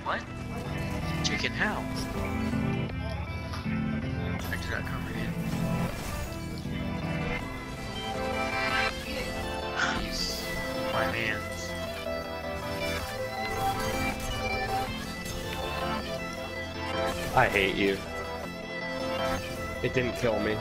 What? Chicken, how? I do not comprehend. My mans. I hate you. It didn't kill me.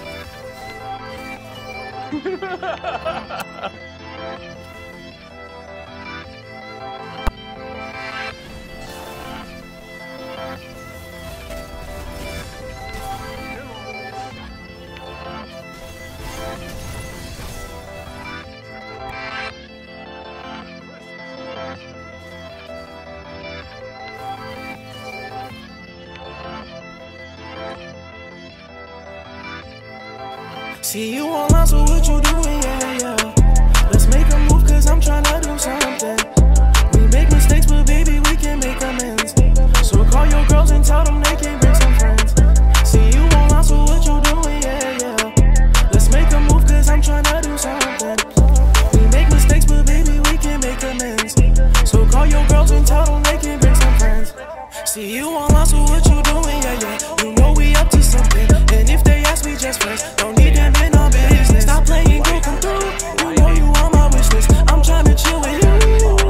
See you online, so what you doing? Yeah, yeah. Let's make a move, cause I'm tryna do something. We make mistakes, but baby, we can make amends. So call your girls and tell them they can bring some friends. See you online, so what you doing? Yeah, yeah. Let's make a move, cause I'm tryna do something. We make mistakes, but baby, we can make amends. So call your girls and tell them they can bring some friends. See you online, so what you doing? Yeah, yeah. You know we up to something. And if they ask me just friends, don't need them in our business. Stop playing, go come through. You know you on my wish list. I'm tryna chill with you.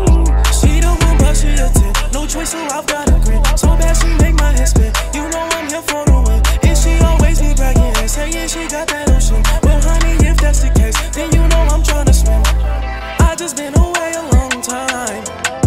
She the one, but she a 10. No choice, so I've got a grin. So bad she make my head spin. You know I'm here for the win. And she always be bragging and saying she got that ocean. Well, honey, if that's the case, then you know I'm tryna swim. I just been away a long time,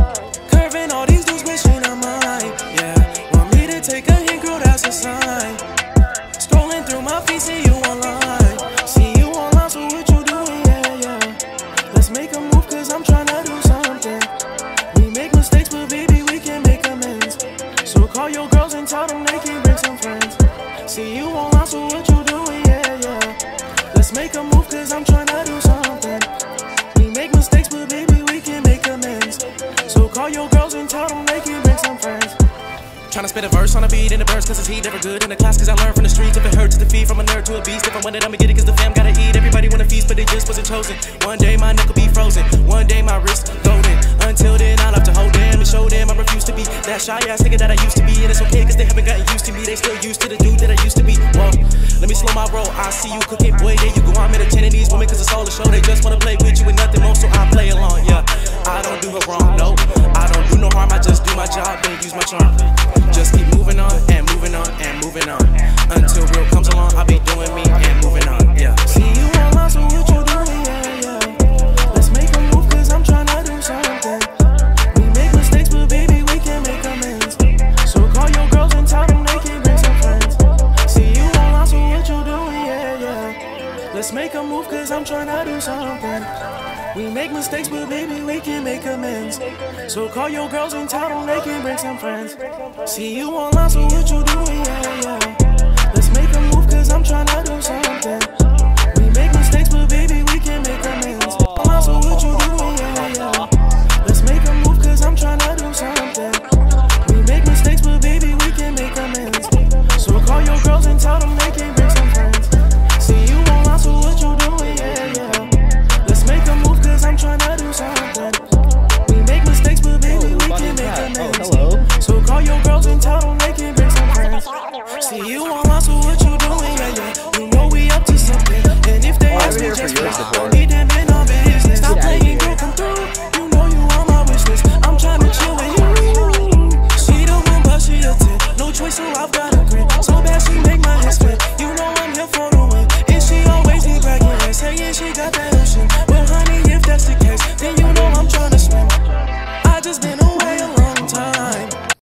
curving all these dudes wishing I'm mine. Yeah, want me to take a hint, girl, that's a sign. Scrolling through my feed, see you online. See you online, so what you doing? Yeah, yeah. Let's make a move, cause I'm tryna do something. We make mistakes, but baby, we can make amends. So call your girls and tell them they can bring some friends. See you online, so what you doing? Yeah, yeah. Let's make a move, cause I'm tryna do something. We make mistakes, but baby, we can make amends. So call your girls and tell them they can bring some friends. Tryna spit a verse on a beat in the verse, cause it's heat. Never good in the class, cause I learned from the streets. If it hurts to feed from a nerd to a beast. If I want it, I'ma get it, cause the fam gotta eat. Everybody wanna feast, but they just wasn't chosen. One day my neck will be frozen, one day my wrist golden. Until then, I'll have to hold them and show them I refuse to be that shy ass nigga that I used to be. And it's okay, cause they haven't gotten used to me. They still used to the dude that I used to be. Whoa, let me slow my roll. I see you cooking, boy, there you go. I'm entertaining these women, cause it's all a show. They just wanna play with you and nothing more, so I play along, yeah. I don't do her wrong, no. I don't do no harm, I just do my job and use my charm. Just keep moving on and moving on and moving on. Until real comes along, I'll be doing me and moving on, yeah. See you online, so what you doing? Yeah, yeah. Let's make a move, cause I'm tryna do something. We make mistakes, but baby, we can make amends. So call your girls and tell them they can bring some friends. See you online, so what you doing? Yeah, yeah. Let's make a move, cause I'm tryna do something. We make mistakes, but baby, we can make amends. So call your girls and tell them they can bring some friends. See you online, so what you doing? Yeah, yeah. Let's make a move, cause I'm tryna do something. We make mistakes, but baby, we can make amends. Online, so what you doing? Yeah, yeah. Let's make a move, cause I'm tryna do something. We make mistakes, but baby, we can make amends. So call your girls and tell them they can bring some friends. See you online, so what you doing? Yeah, yeah. Let's make a move, cause I'm tryna do something. We make mistakes, but baby, we can make amends. So call your girls and tell them they can bring some friends. See you online, so what you doing? Yeah, yeah. You know we up to something. And if they ask me just friends, don't need them in our business. Stop playing, girl, come through. You know you on my wish list. I'm tryna chill with you. She the one, but she a 10. No choice, so I've got a grin. So bad she make my head spin.